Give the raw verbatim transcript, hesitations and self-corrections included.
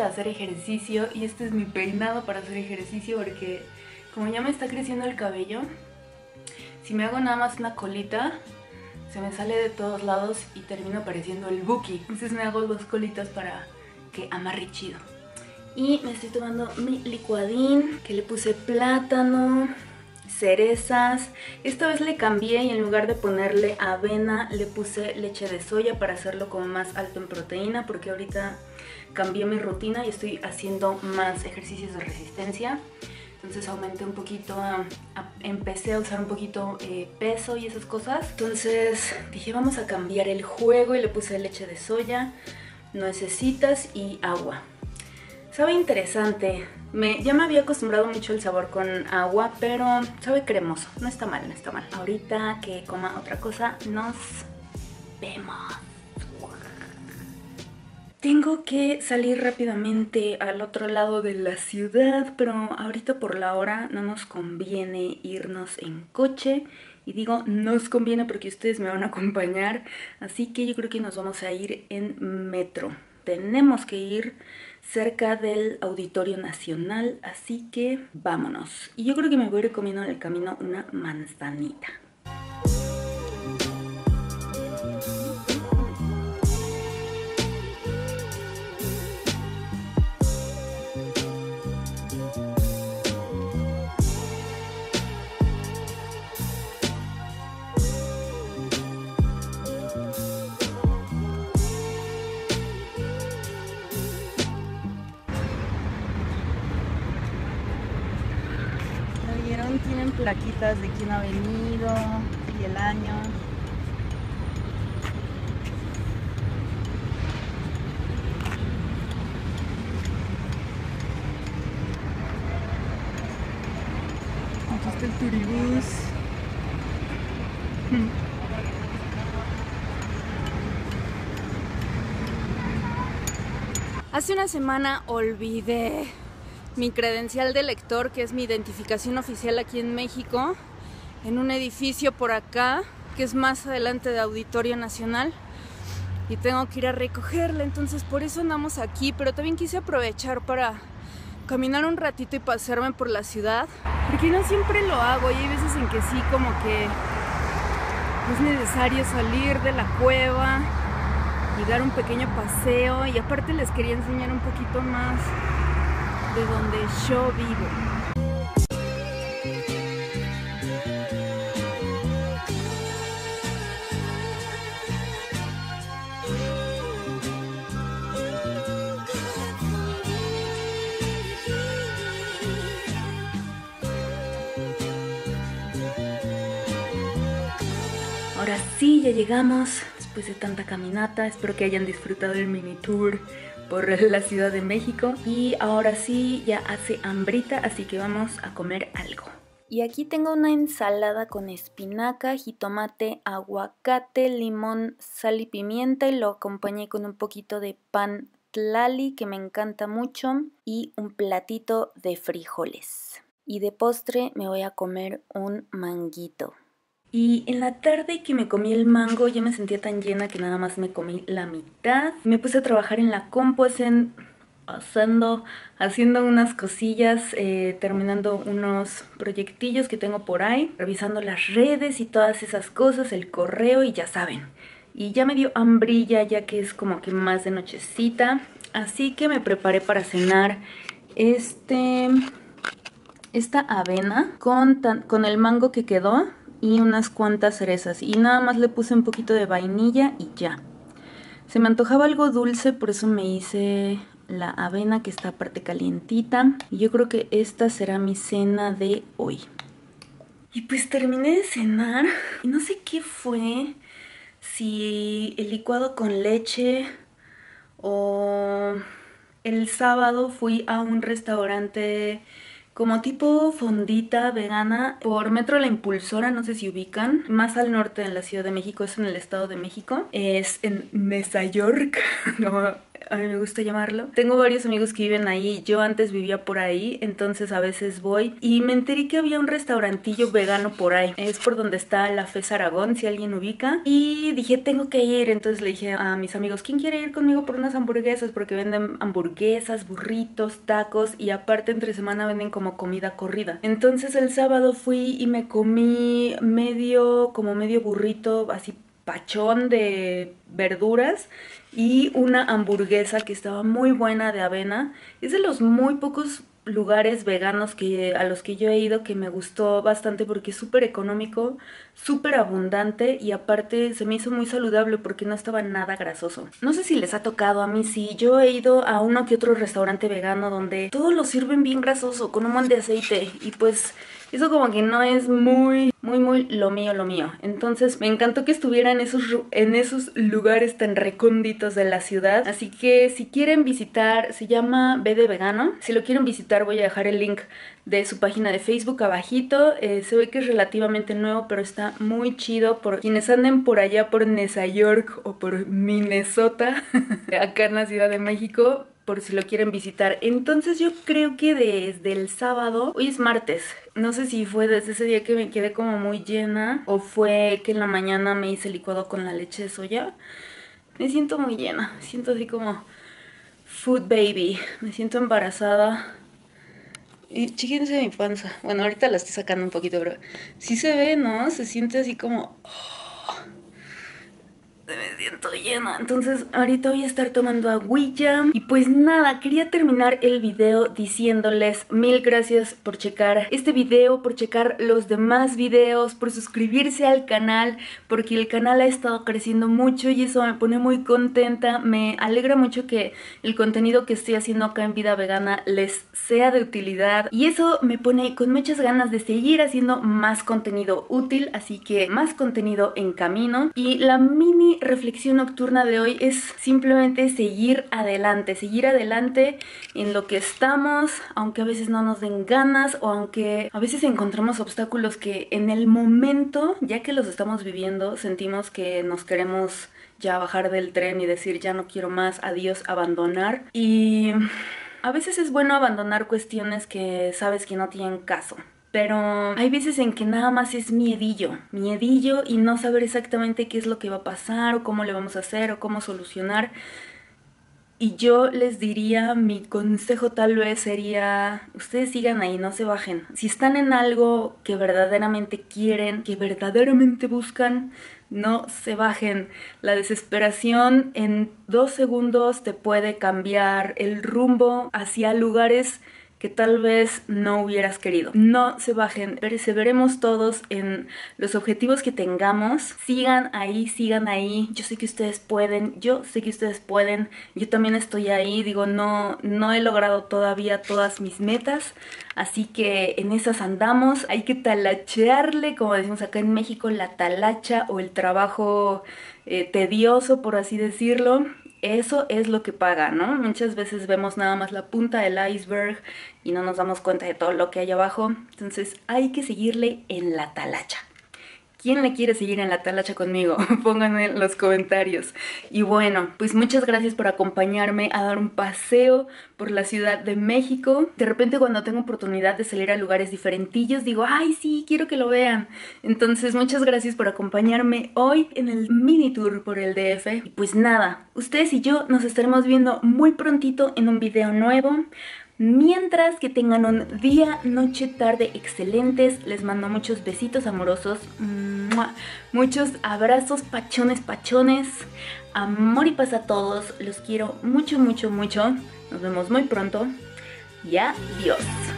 de hacer ejercicio y este es mi peinado para hacer ejercicio porque como ya me está creciendo el cabello, si me hago nada más una colita, se me sale de todos lados y termino pareciendo el Buki. Entonces me hago dos colitas para que amarre chido. Y me estoy tomando mi licuadín, que le puse plátano, cerezas. Esta vez le cambié y en lugar de ponerle avena le puse leche de soya para hacerlo como más alto en proteína, porque ahorita cambié mi rutina y estoy haciendo más ejercicios de resistencia. Entonces aumenté un poquito, a, a, empecé a usar un poquito eh, peso y esas cosas. Entonces dije vamos a cambiar el juego y le puse leche de soya, nuecesitas y agua. Sabe interesante. Me, ya me había acostumbrado mucho el sabor con agua, pero sabe cremoso. No está mal, no está mal. Ahorita que coma otra cosa, nos vemos. Tengo que salir rápidamente al otro lado de la ciudad, pero ahorita por la hora no nos conviene irnos en coche. Y digo, nos conviene porque ustedes me van a acompañar, así que yo creo que nos vamos a ir en metro. Tenemos que ir cerca del Auditorio Nacional, así que vámonos. Y yo creo que me voy a ir comiendo en el camino una manzanita. Tienen plaquitas de quién ha venido y el año. Aquí está el turibús. Hace una semana olvidé mi credencial de lector, que es mi identificación oficial aquí en México, en un edificio por acá, que es más adelante de Auditorio Nacional, y tengo que ir a recogerla, entonces por eso andamos aquí, pero también quise aprovechar para caminar un ratito y pasearme por la ciudad, porque no siempre lo hago y hay veces en que sí, como que es necesario salir de la cueva y dar un pequeño paseo, y aparte les quería enseñar un poquito más de donde yo vivo. Ahora sí, ya llegamos después de tanta caminata. Espero que hayan disfrutado el mini tour por la Ciudad de México. Y ahora sí, ya hace hambrita, así que vamos a comer algo. Y aquí tengo una ensalada con espinaca, jitomate, aguacate, limón, sal y pimienta. Y lo acompañé con un poquito de pan tlali, que me encanta mucho. Y un platito de frijoles. Y de postre me voy a comer un manguito. Y en la tarde que me comí el mango ya me sentía tan llena que nada más me comí la mitad. Me puse a trabajar en la compu en, haciendo, haciendo unas cosillas, eh, terminando unos proyectillos que tengo por ahí, revisando las redes y todas esas cosas, el correo y ya saben. Y ya me dio hambrilla ya que es como que más de nochecita, así que me preparé para cenar este, esta avena con, tan, con el mango que quedó y unas cuantas cerezas, y nada más le puse un poquito de vainilla y ya. Se me antojaba algo dulce, por eso me hice la avena, que está aparte calientita, y yo creo que esta será mi cena de hoy. Y pues terminé de cenar y no sé qué fue, si el licuado con leche o el sábado fui a un restaurante como tipo fondita vegana por Metro La Impulsora, no sé si ubican, más al norte en la Ciudad de México, es en el Estado de México, es en Mesa York, como a mí me gusta llamarlo. Tengo varios amigos que viven ahí, yo antes vivía por ahí, entonces a veces voy y me enteré que había un restaurantillo vegano por ahí. Es por donde está la F E S Aragón, si alguien ubica. Y dije, tengo que ir, entonces le dije a mis amigos, ¿quién quiere ir conmigo por unas hamburguesas? Porque venden hamburguesas, burritos, tacos y aparte entre semana venden como comida corrida. Entonces el sábado fui y me comí medio, como medio burrito, así pachón de verduras y una hamburguesa que estaba muy buena de avena. Es de los muy pocos lugares veganos que, a los que yo he ido que me gustó bastante porque es súper económico, súper abundante y aparte se me hizo muy saludable porque no estaba nada grasoso. No sé si les ha tocado, a mí sí, yo he ido a uno que otro restaurante vegano donde todo lo sirven bien grasoso, con un montón de aceite y pues eso como que no es muy, muy, muy lo mío, lo mío. Entonces me encantó que estuviera en esos, en esos lugares tan recónditos de la ciudad. Así que si quieren visitar, se llama B de Vegano. Si lo quieren visitar voy a dejar el link de su página de Facebook abajito. Eh, se ve que es relativamente nuevo, pero está muy chido. Por quienes anden por allá por Nueva York o por Minnesota, acá en la Ciudad de México, por si lo quieren visitar. Entonces yo creo que desde el sábado, hoy es martes, no sé si fue desde ese día que me quedé como muy llena o fue que en la mañana me hice licuado con la leche de soya. Me siento muy llena, me siento así como food baby, me siento embarazada. Y chíquense mi panza. Bueno, ahorita la estoy sacando un poquito, pero sí se ve, ¿no? Se siente así como... me siento llena. Entonces ahorita voy a estar tomando agüilla. Y pues nada, quería terminar el video diciéndoles mil gracias por checar este video, por checar los demás videos, por suscribirse al canal, porque el canal ha estado creciendo mucho y eso me pone muy contenta. Me alegra mucho que el contenido que estoy haciendo acá en Vida Vegana les sea de utilidad y eso me pone con muchas ganas de seguir haciendo más contenido útil, así que más contenido en camino. Y la mini reflexión nocturna de hoy es simplemente seguir adelante, seguir adelante en lo que estamos, aunque a veces no nos den ganas o aunque a veces encontramos obstáculos que en el momento, ya que los estamos viviendo, sentimos que nos queremos ya bajar del tren y decir ya no quiero más, adiós, abandonar. Y a veces es bueno abandonar cuestiones que sabes que no tienen caso. Pero hay veces en que nada más es miedillo, miedillo y no saber exactamente qué es lo que va a pasar o cómo le vamos a hacer o cómo solucionar. Y yo les diría, mi consejo tal vez sería, ustedes sigan ahí, no se bajen. Si están en algo que verdaderamente quieren, que verdaderamente buscan, no se bajen. La desesperación en dos segundos te puede cambiar el rumbo hacia lugares que tal vez no hubieras querido. No se bajen, perseveremos todos en los objetivos que tengamos. Sigan ahí, sigan ahí. Yo sé que ustedes pueden, yo sé que ustedes pueden. Yo también estoy ahí, digo, no, no he logrado todavía todas mis metas. Así que en esas andamos. Hay que talachearle, como decimos acá en México, la talacha o el trabajo eh, tedioso, por así decirlo. Eso es lo que paga, ¿no? Muchas veces vemos nada más la punta del iceberg y no nos damos cuenta de todo lo que hay abajo. Entonces hay que seguirle en la talacha. ¿Quién le quiere seguir en la talacha conmigo? Pónganme en los comentarios. Y bueno, pues muchas gracias por acompañarme a dar un paseo por la Ciudad de México. De repente cuando tengo oportunidad de salir a lugares diferentillos, digo, ¡ay, sí, quiero que lo vean! Entonces, muchas gracias por acompañarme hoy en el mini tour por el D F. Y pues nada, ustedes y yo nos estaremos viendo muy prontito en un video nuevo. Mientras que tengan un día, noche, tarde excelentes. Les mando muchos besitos amorosos, muchos abrazos pachones, pachones. Amor y paz a todos. Los quiero mucho, mucho, mucho. Nos vemos muy pronto y adiós.